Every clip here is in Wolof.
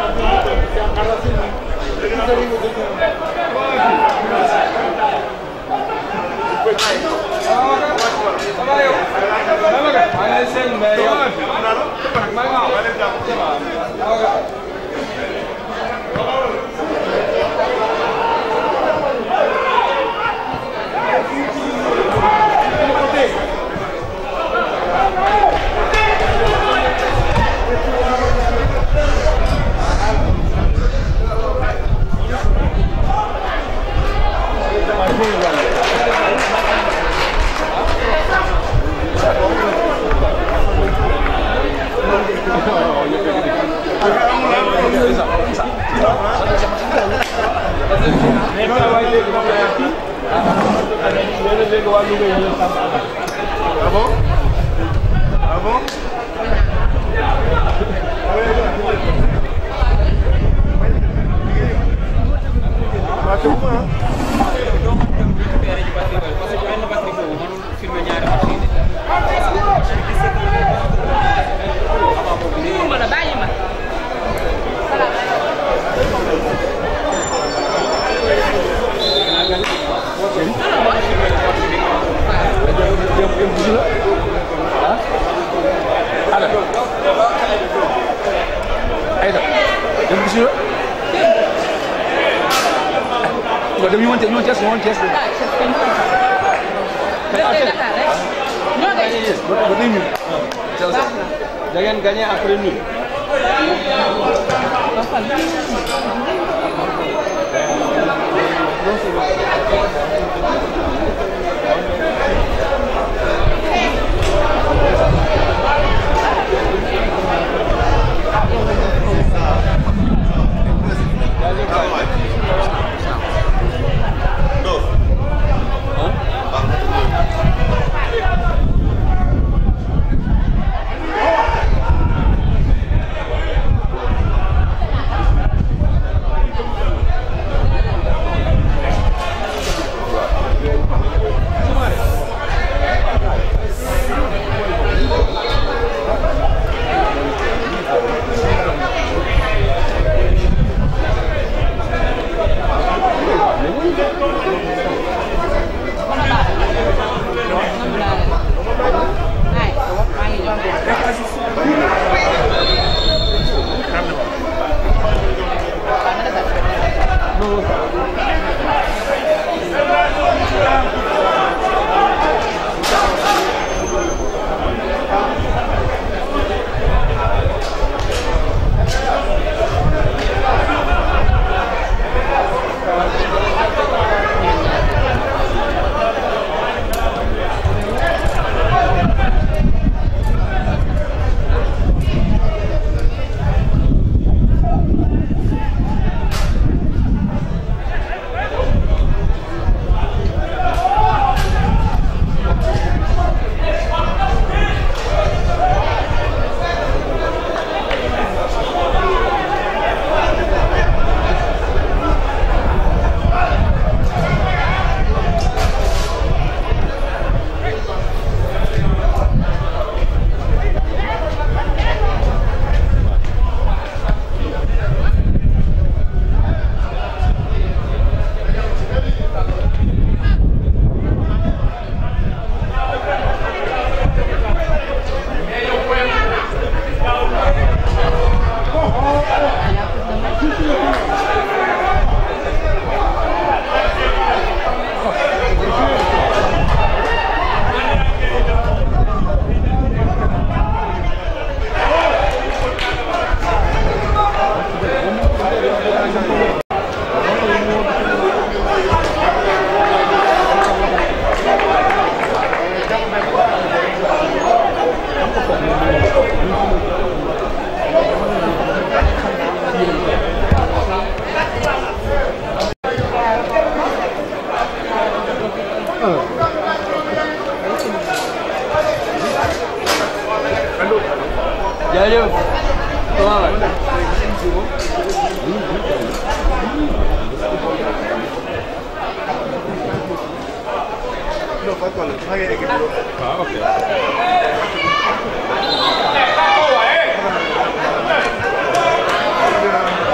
Jangan gagner après nous. Jaajëf waaw ok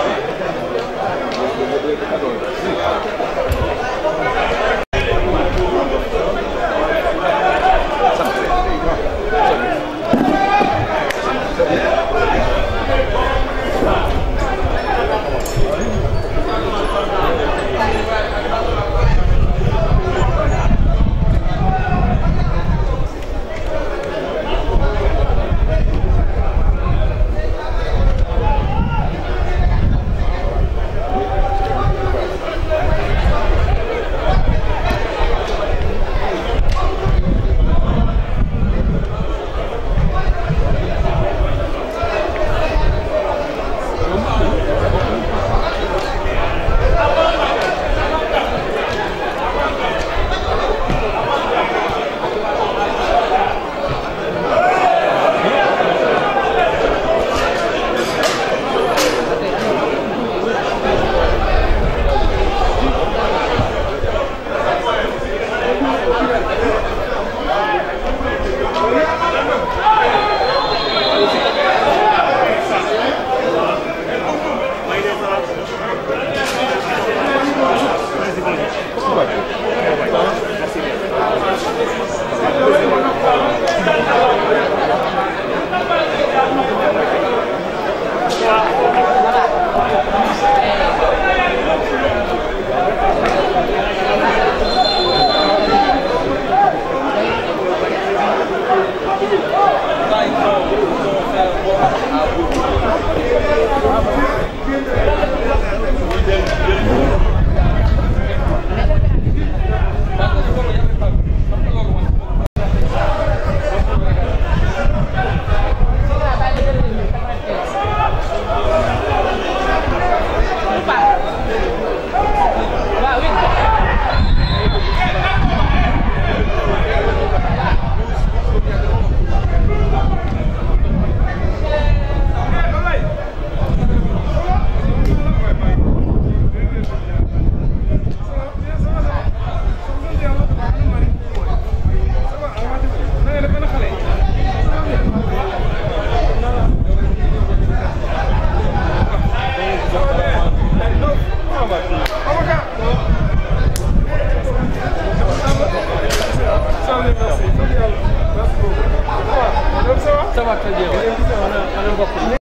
sama saja. Mana bokk.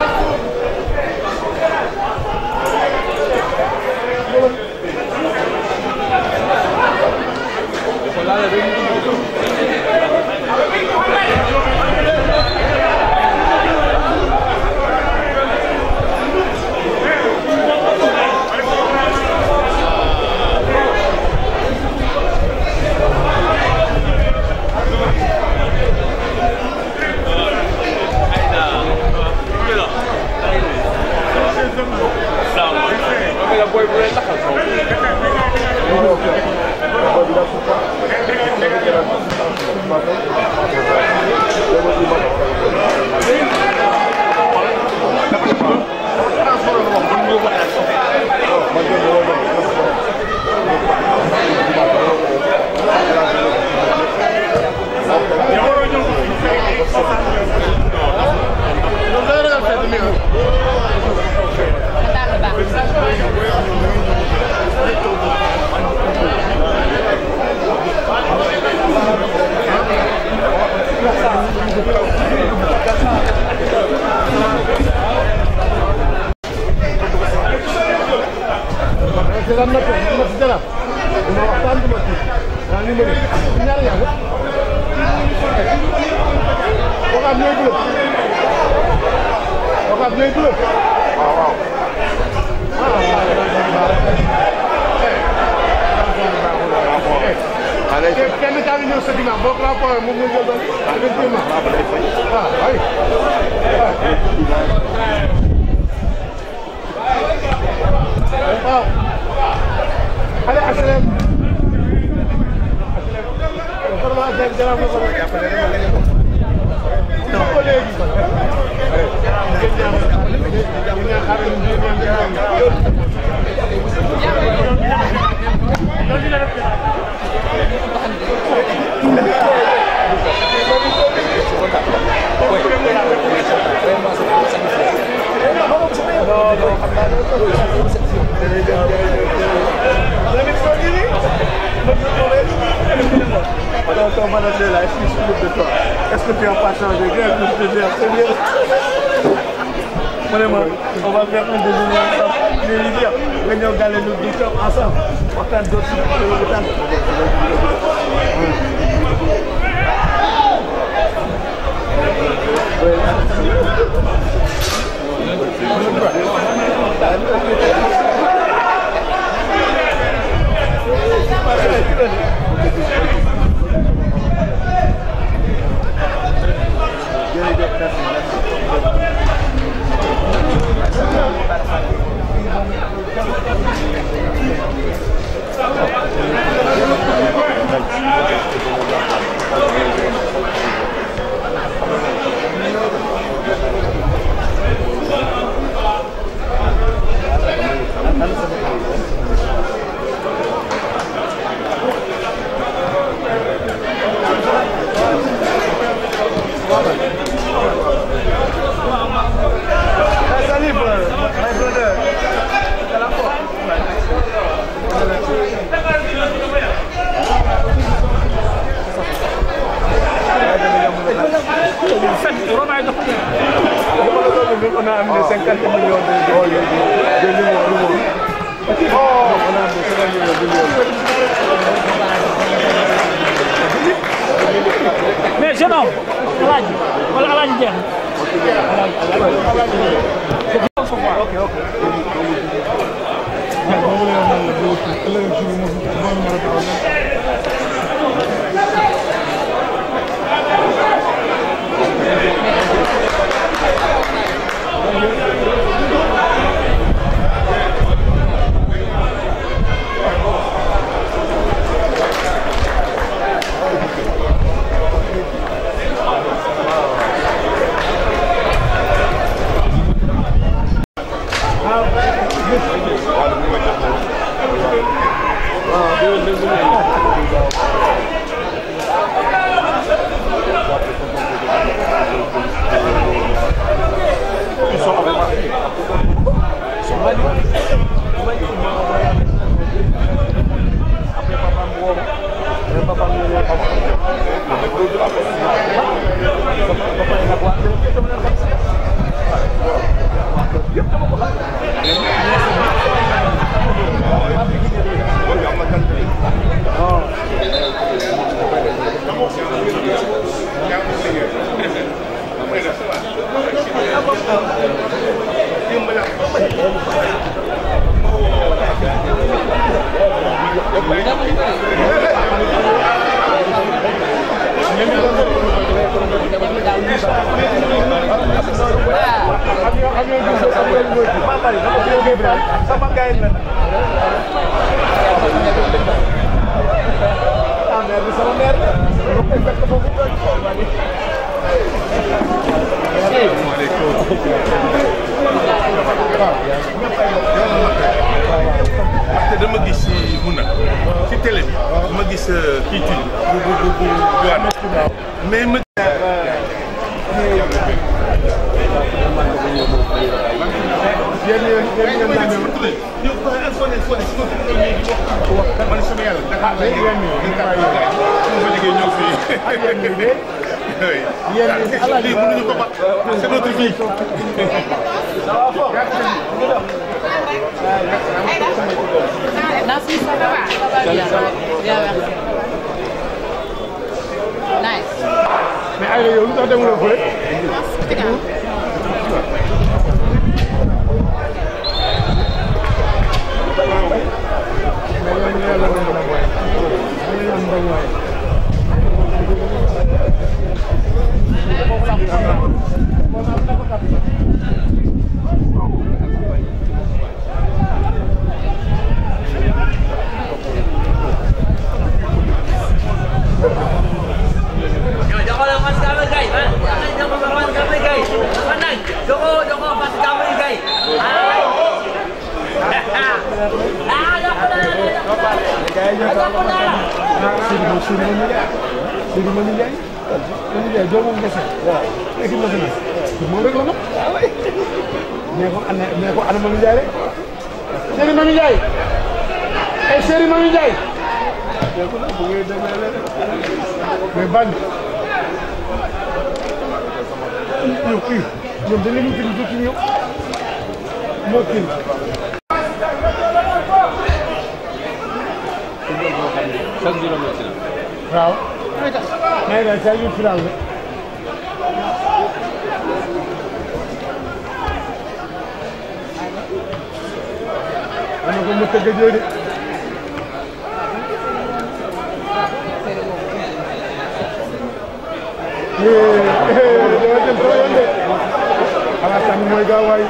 Est-ce que tu n'as pas changé? C'est mieux. Vraiment, on va faire un déjeuner ensemble. Je vais lui dire, venons galer nos docteurs ensemble. Pourtant, d'autres on a amené 50 millions de limons. On a amené 50 millions de limons. Mais jeune homme, voilà la guerre. sama gars yi la. ah mère bi sama mère la. parce que dama gis si Mouna ci télé bi dama gis kii tudd bu mais ma c'est notre vie. Merci, ça va bien. Bien, merci. Nice. Mais allez, où t'as demandé le volet? Waaw. Nee na sa yu final bi. Ana ko mu tëgg jooju. Alassane mooy gaawaay.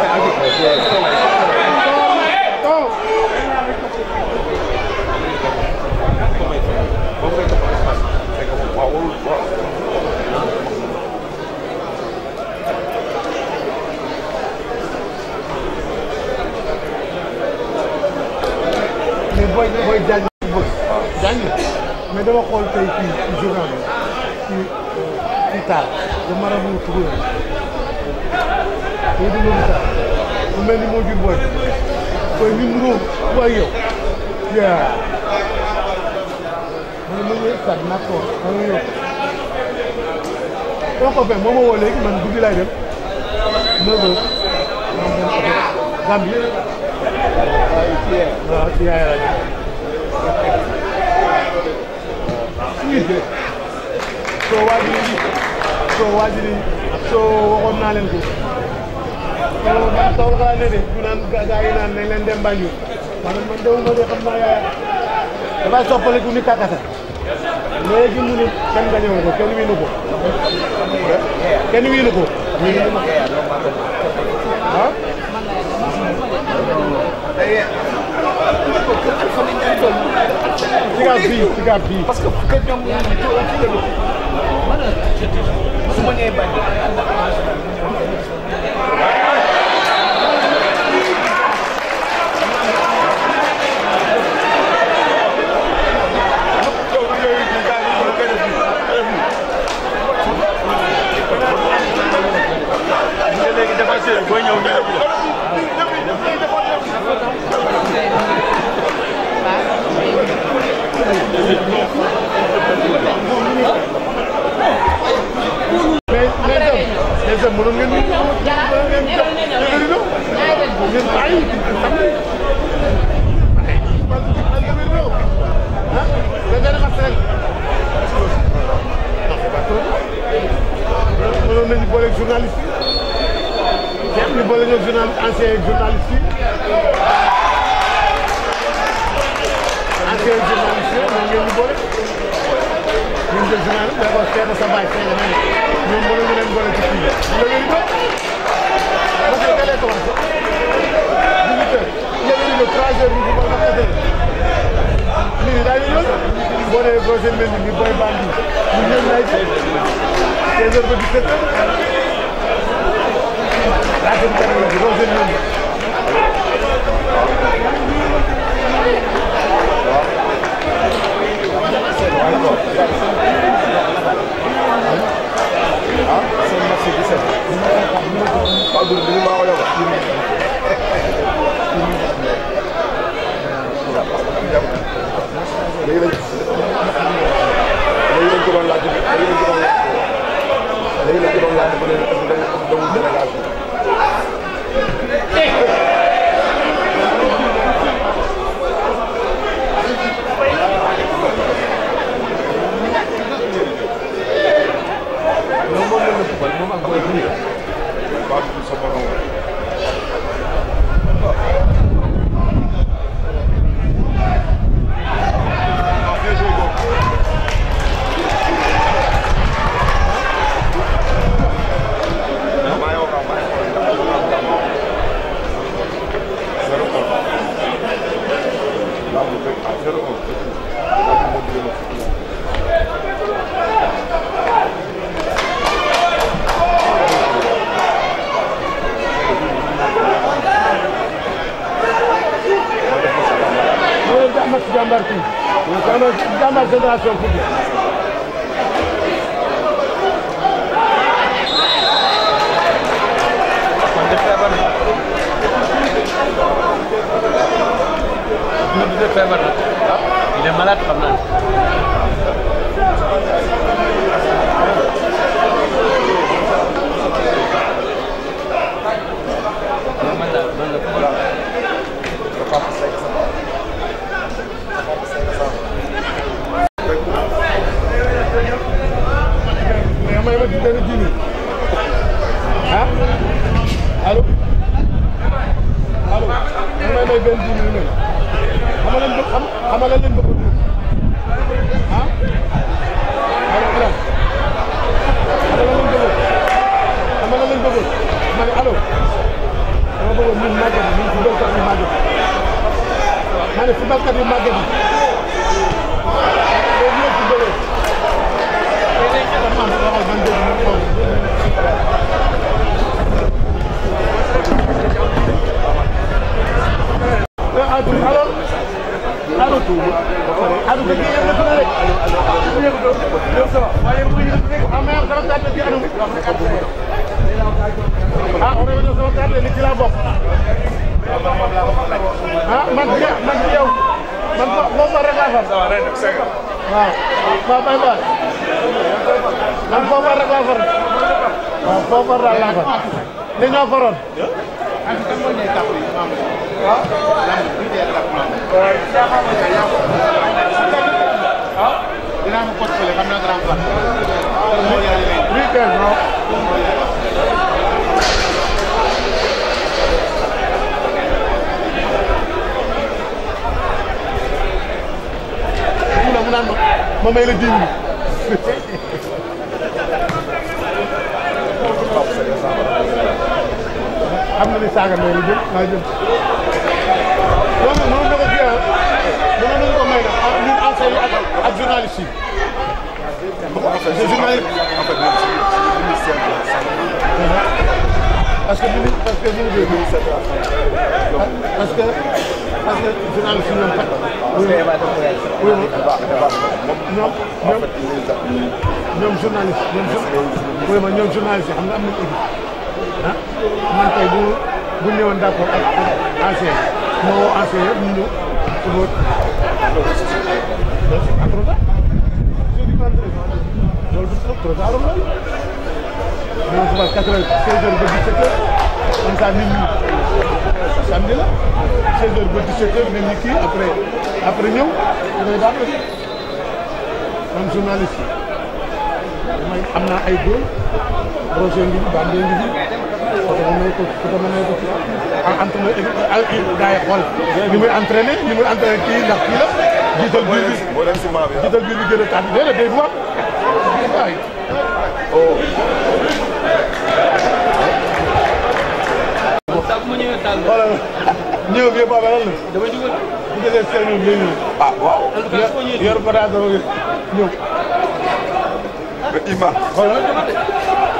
Boy jàng mais dama xool tey fii ci journal bi ci taal de Marabout Touré tey di loolu taal mu mel ni moo jur booy ñu nuroo booy yow yaa man ma ñëw stade naa ko ma nga yow sama copain moo ma woo léegi man guddi laay dem 9 heures ma dem Gambie waaw ci yaay rajo soo waajiri soo waxoon naa leen ko taw xalaat ne de du naan gaa yi naan nañ leen dem Banjul man dewuma de xam naa yaaya dafay soppaliku ni kakata léegi mu ni kenn gañewu ko kenn wiinu ko ah Siga bii parce que ñoom su ma ñëwee bañ léegi défenseur booy ñëw journaliste yi boole ñoo journaliste ancien journaliste yi moom ngeen ñu boole ñun jël journaliste da ko seeta sa baay seeta na ñoom mënu ñu leen boole ci kii la ngeen ko parce que dalee commencé 18 heures Jàmbaar génération foot il est malade quand même.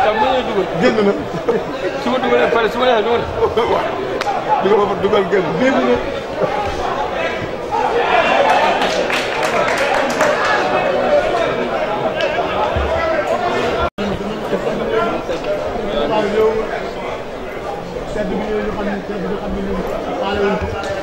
génn na. su ma dugalee pare su ma neexee dugal génn. génn na. sedd bi ñëw ñu xam ne sedd bi xam ne ñoom faale wuñ ko.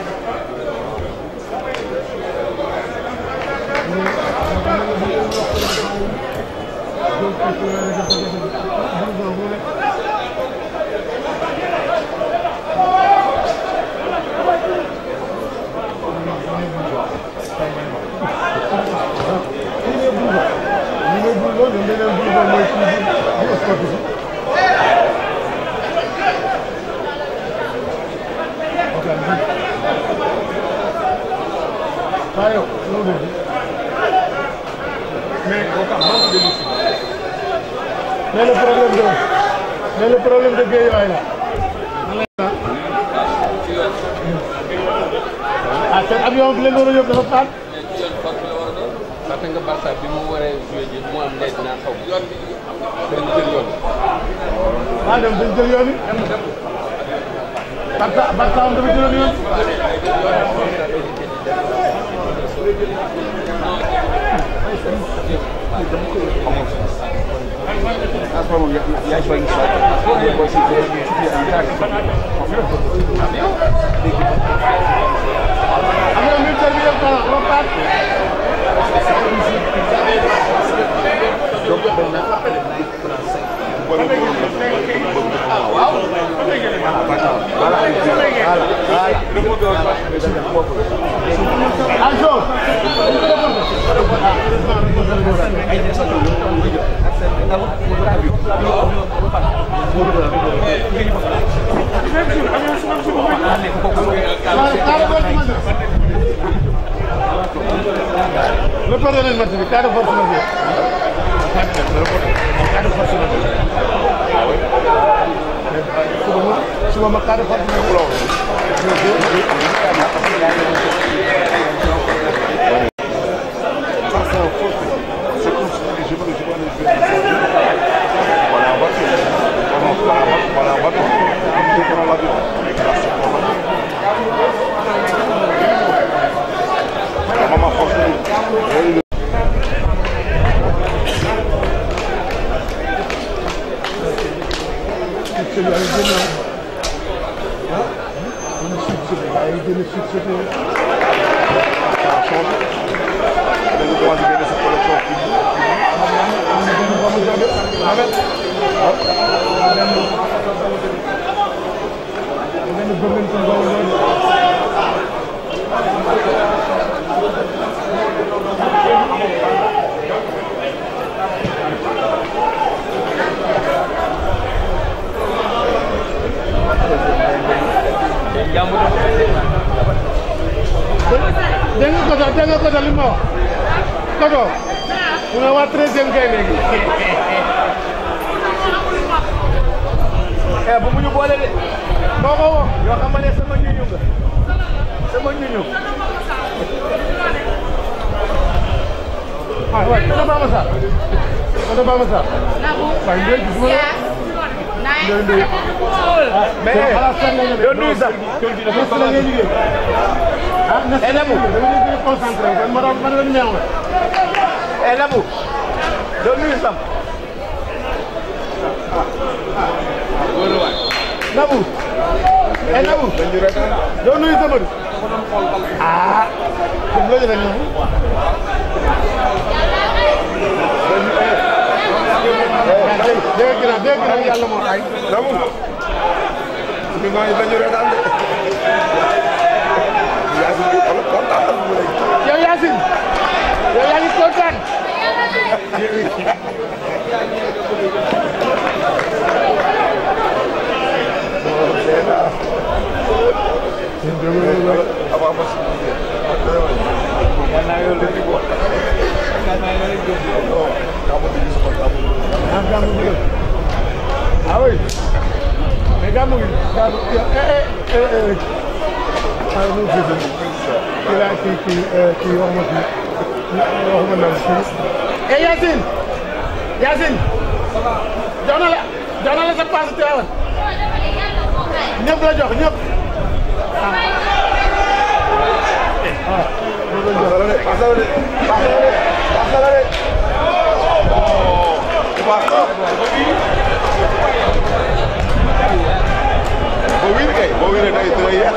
Mais le problème de Guédiawaye là. Ah seen avion bi leen war a yóbbu dafa paan. parce que Barça bi mu waree joué ji mu am ndey dinaa xaw dañu jël yoon. ah dem dañu jël yoon yi. Barça am dafa jëloon yoon. Le perdone il martedì, caro forse martedì. Caro forse martedì. Suba ma caro forse martedì. Jangan kau dah lima. Kau dah. Punya watre jengkai lagi. Bumuñu boole de. Kau yoo xam ne sama ñuñu nga. Sama ñuñu. ah ouais, kau dah masa. Kau dah masa. Fine, dia cuma. Mais yow nuyu sax. Labou, concentré. Man la ñu Labou. yow nuyu sax. Labou. Labou. yow nuyu sama. Ah. Comme la ñu dégg na yàlla moo ay. Labou. Mi ngi dañu reetaan de. Yow Yacine. Yow yaa ngi kontaan. Ah oui. Mais Gamou, Yacine, Yacine, jox na la jox na la sa passe teewal ñëpp la jox ñëpp boo wéeree day yàq.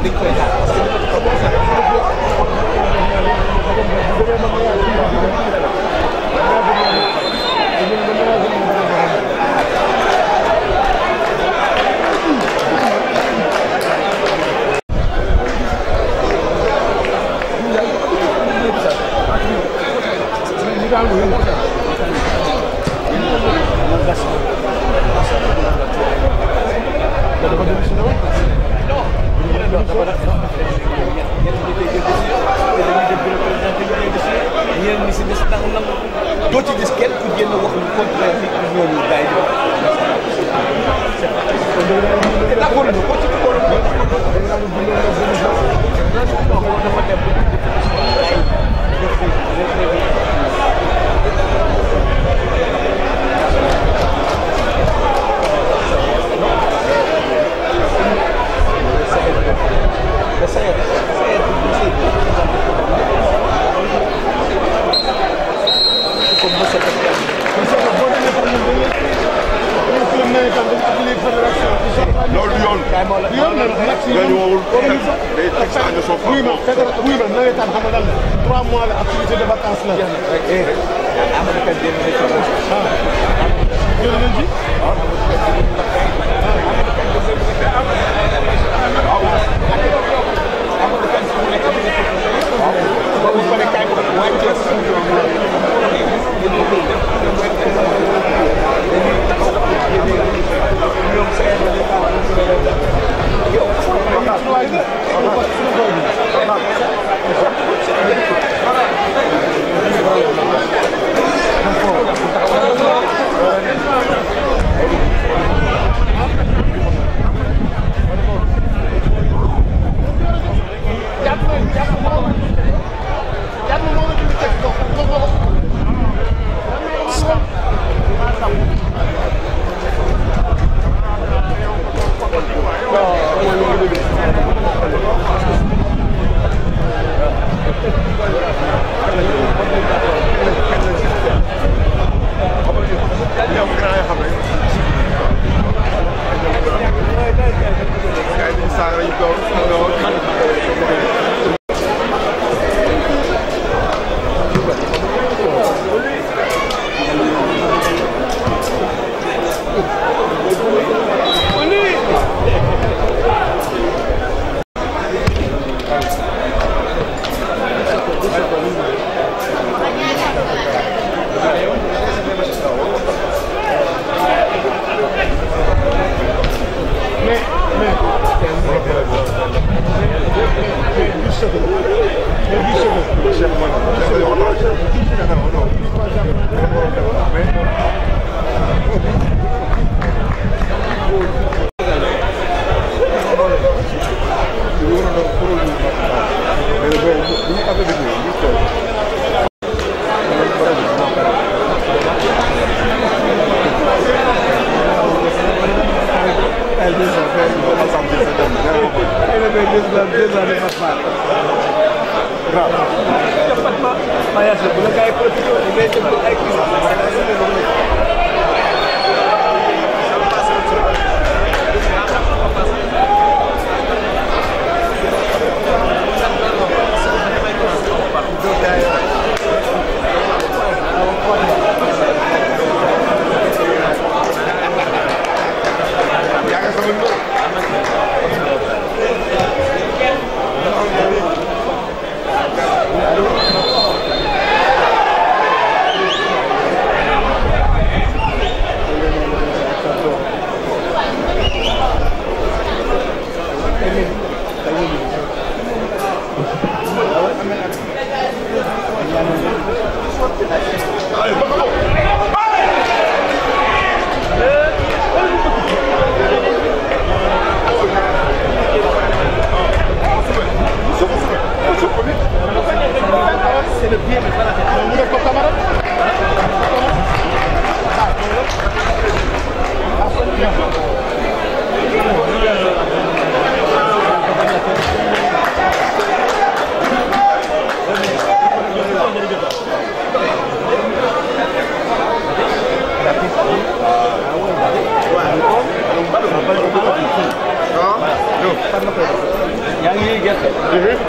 dañ koy xaar ñeneen ñi si des nag doo ci gis kenn ku génn wax lu contraire ni ñooñu gars yi di d'accord ñu ko ci ko loolu yoon. ñooñu woowul day teg saa ñu soog. oui ma nawetaan xam nga lan la 3 mois la activité de vacances la. Amadou Kane dem na ci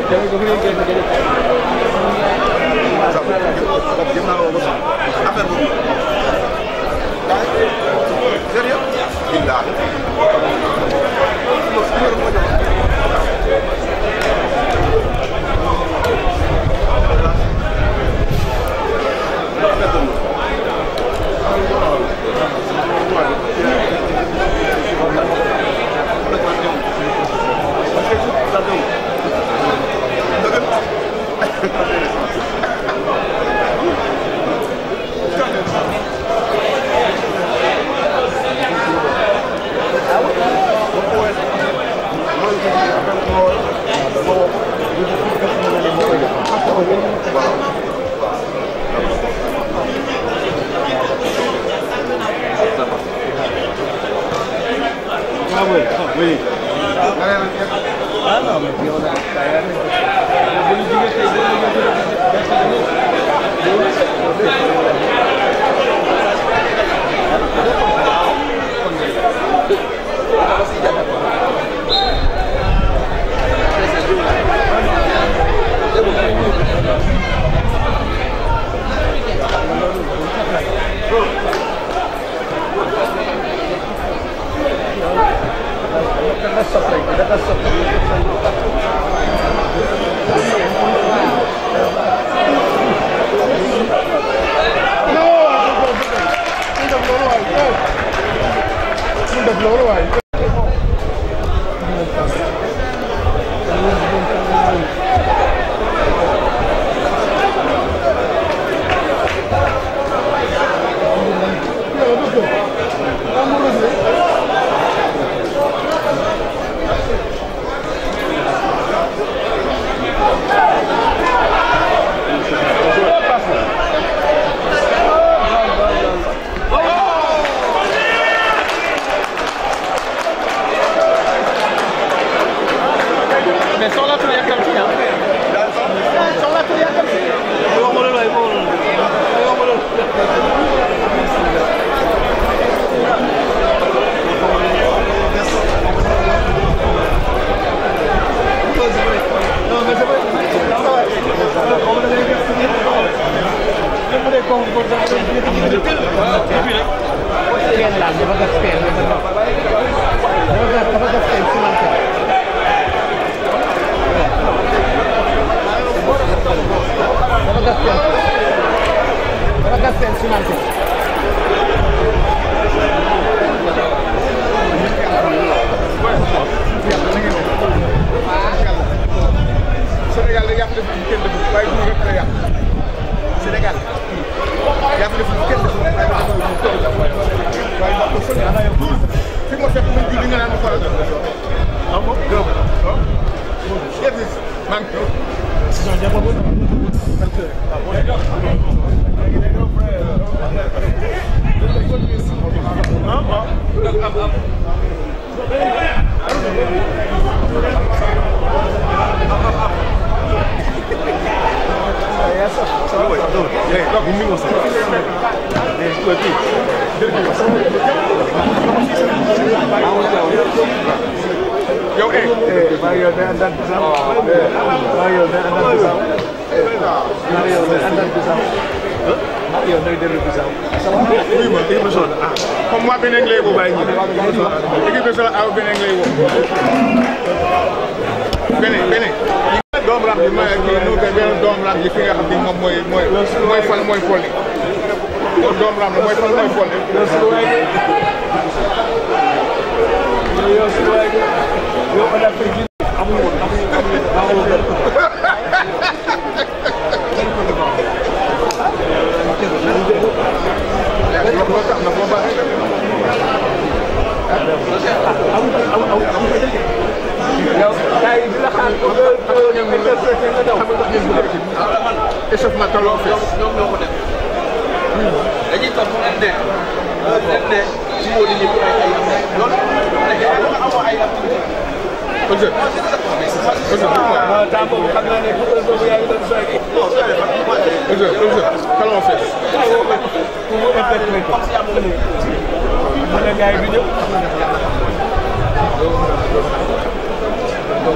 Gars yi du ñëw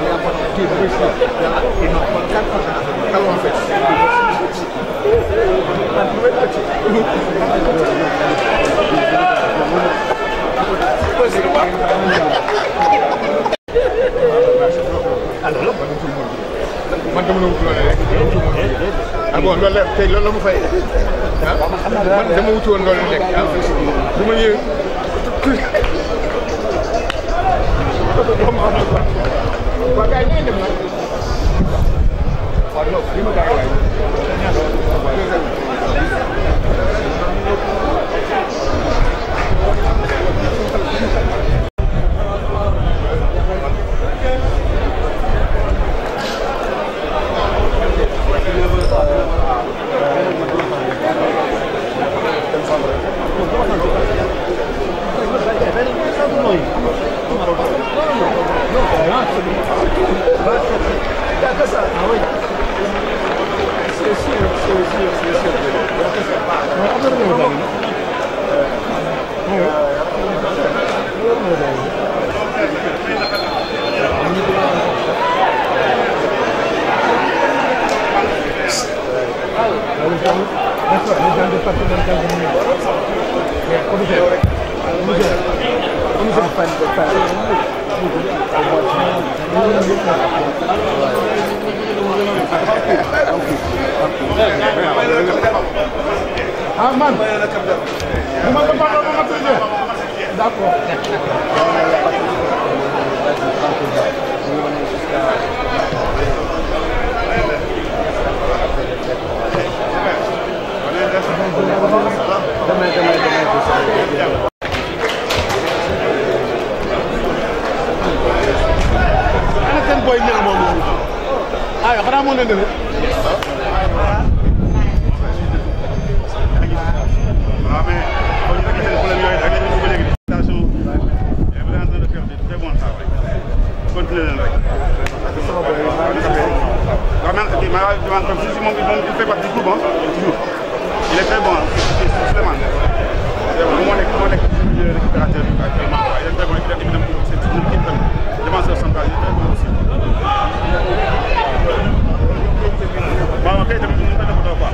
man dama wutu woon rek ah bon loolu la tey loolu la mu fay ah man dama wutu woon loolu rek ah du ma yëg waa gars yi ñooy dem nag waaw non li ma gars yi ah man bu ma ko parloo ba ma tuddee d'accord ana seen boy ñaar moom ah yow xanaa moo leen demee waaw mais comme ñu fekkee seen problème yooyu rek ñu ko léegi station est en train de faire de très bon travail continuer leen rek parce que sama boy waaw man si moom il fait partie du groupe toujours il est très bon Souleymane moo nekk récupérateur bi actuellement il est très bon évidemment c'est une équipe tamit défenseur central il est très bon aussi waaw kay tamit ñu ko defoo quoi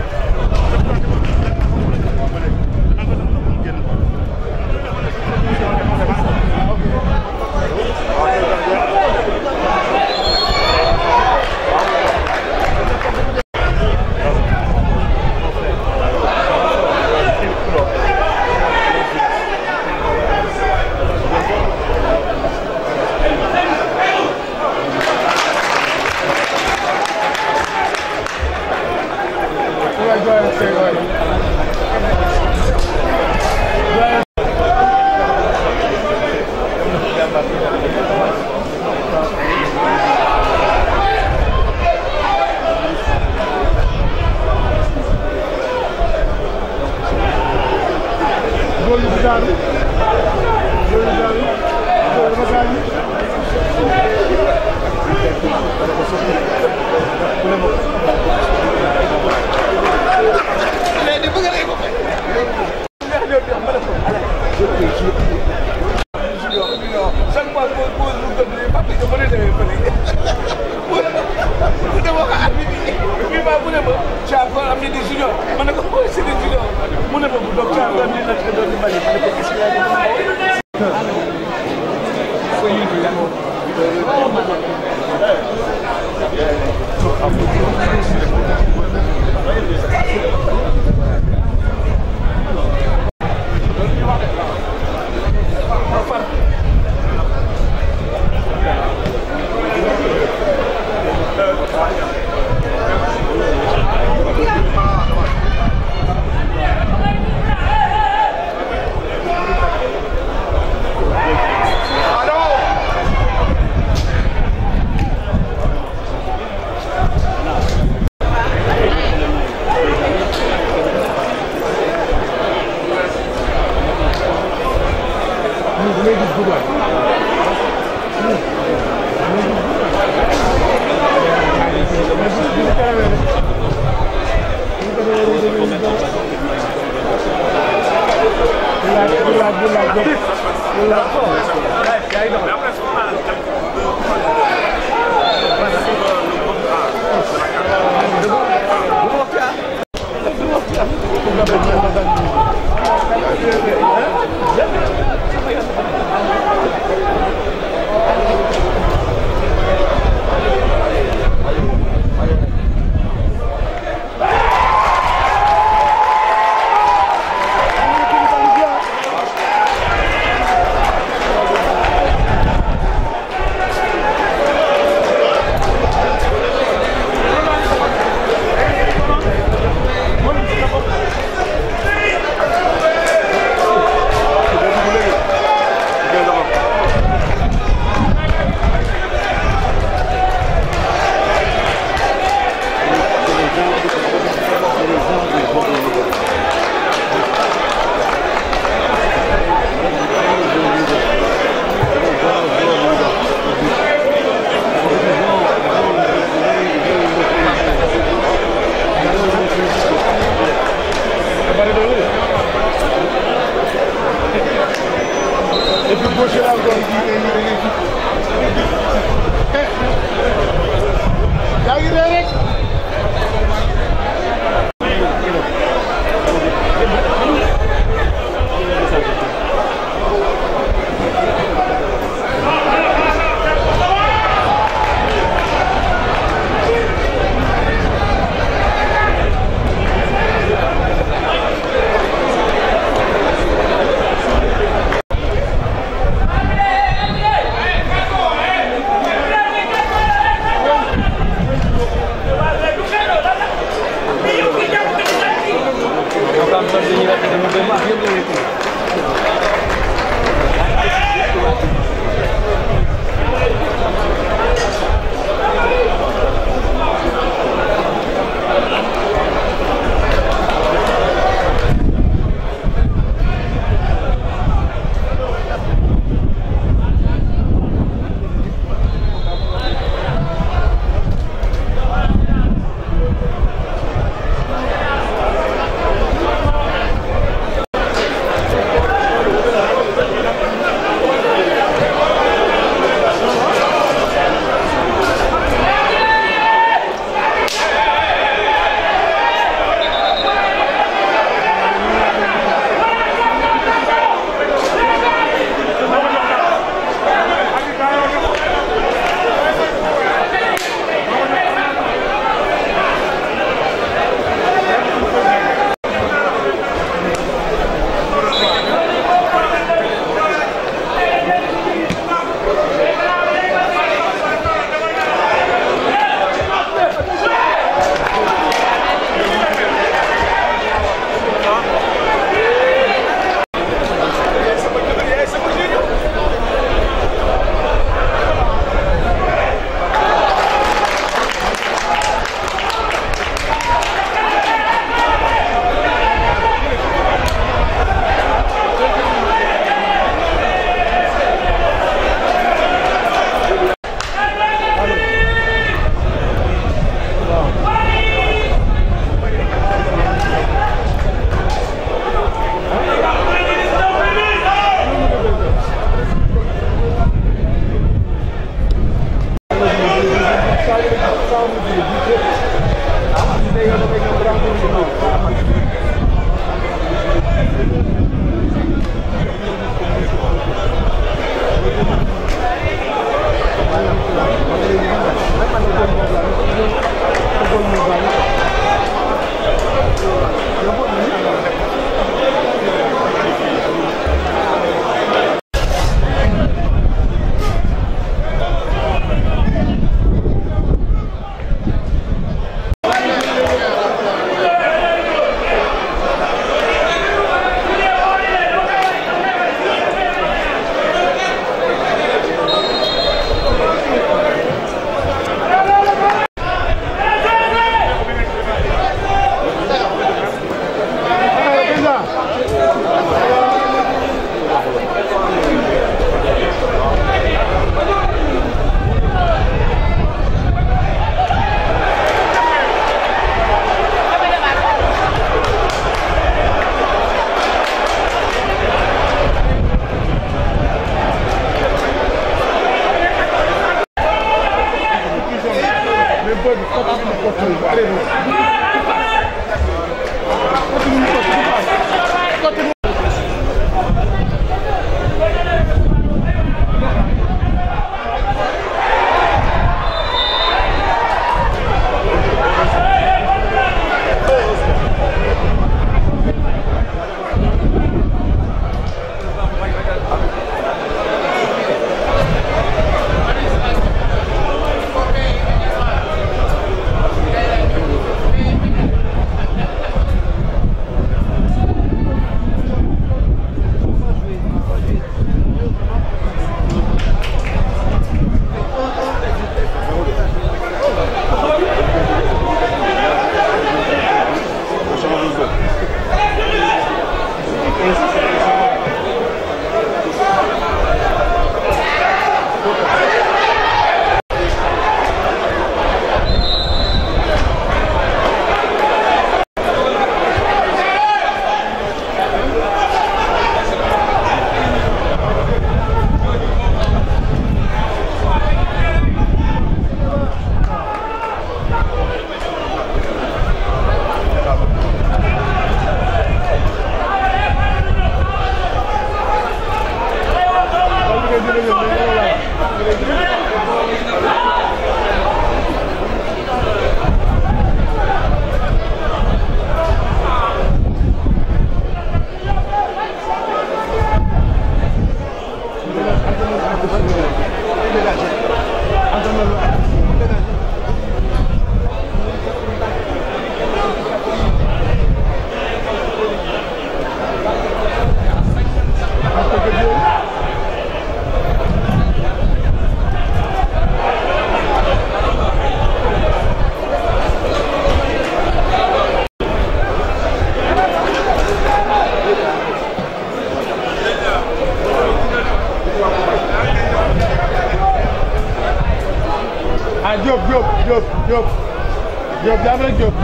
Diop jaam rek Diop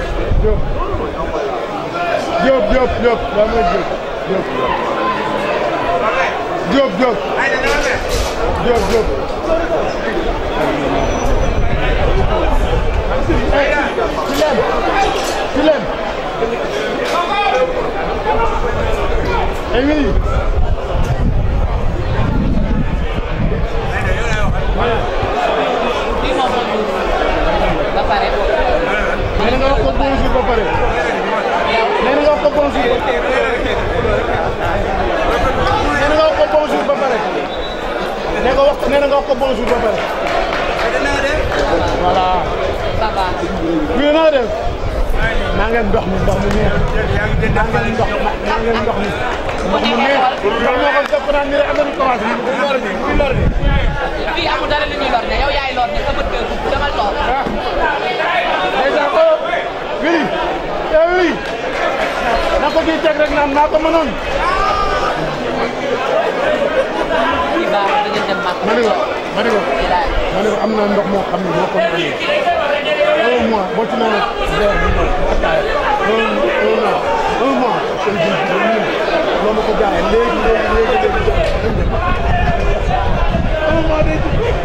jaam rek Diop Filem oui nee na nga wax ko bonjour ba pare nee na nga wax ko bonjour ba pare nee na nga wax ko bonjour ba pare voilà oui na def maa ngeen ndox mi neex maa ngeen ndox mi neex moo ko topp naan ni rek am nañu commencé bu lor ni fii amul dara li ñuy lor ne yow yaay lor ne sa bët demal toog déjà ko oui na ko ciy teg rek naan maa ko mënoon fii baax da ngeen dem màkk ma ne ko am na ndox moo xam ne moo ko mënee 1 mois boo ci naan verre un mois loo ma ko jaayee léegi 1 mois day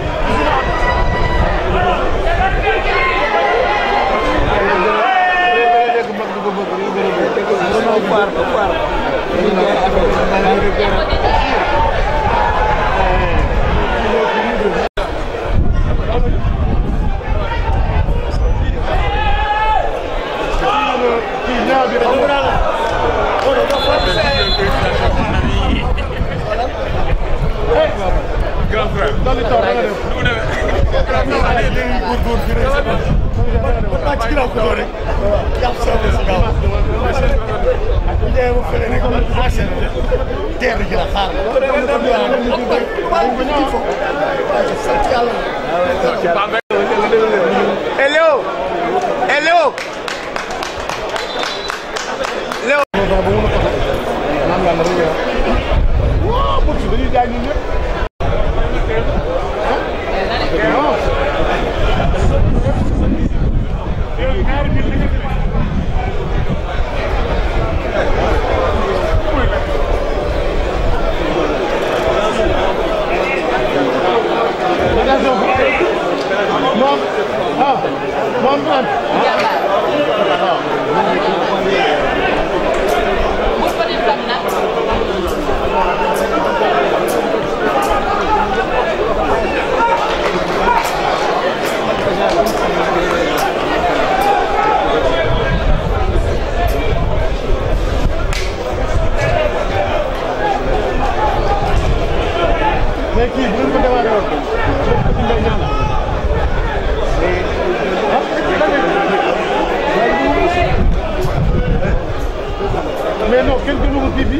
mais non quelques nouveaux TV.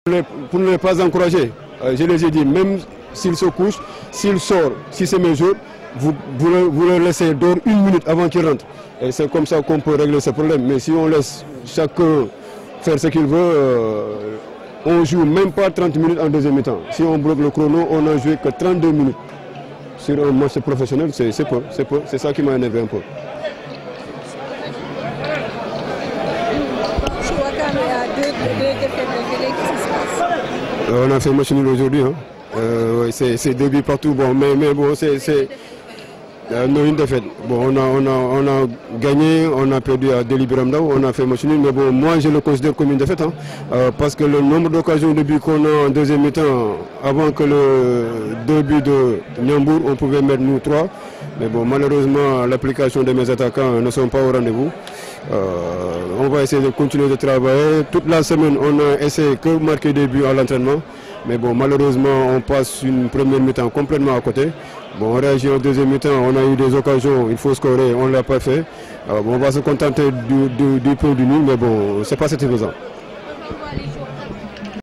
Pour ne les pas encourager, je les ai dit, même s'il se couche, s'il sort, si c'est mes jours, vous le laissez dehors 1 minute avant qu'il rentre. Et c'est comme ça qu'on peut régler ce problème. Mais si on laisse chacun faire ce qu'il veut, on joue même pas 30 minutes en deuxième mi-temps. Si on bloque le chrono, on n'a joué que 32 minutes. Sur un match professionnel, c'est peu. C'est ça qui m'a énervé un peu. On a fait match nul aujourd'hui. Hein. C'est 2 buts partout. Bon, mais bon, c'est non, une défaite. Bon, on a gagné, on a perdu à Deliberamdao, on a fait match nul. Mais bon, moi je le considère comme une défaite. Hein, parce que le nombre d'occasions de buts qu'on a en deuxième mi-temps, avant que le 2 buts de Niambour, on pouvait mettre nous 3. Mais bon, malheureusement, l'application de mes attaquants ne sont pas au rendez-vous. On va essayer de continuer de travailler. Toute la semaine, on a essayé que marquer des buts à l'entraînement. Mais bon, malheureusement, on passe une première mi-temps complètement à côté. Bon, on réagit en deuxième mi-temps, on a eu des occasions, il faut scorer, on ne l'a pas fait. Bon, on va se contenter du peu du nul, mais bon, c'est pas satisfaisant. On voit les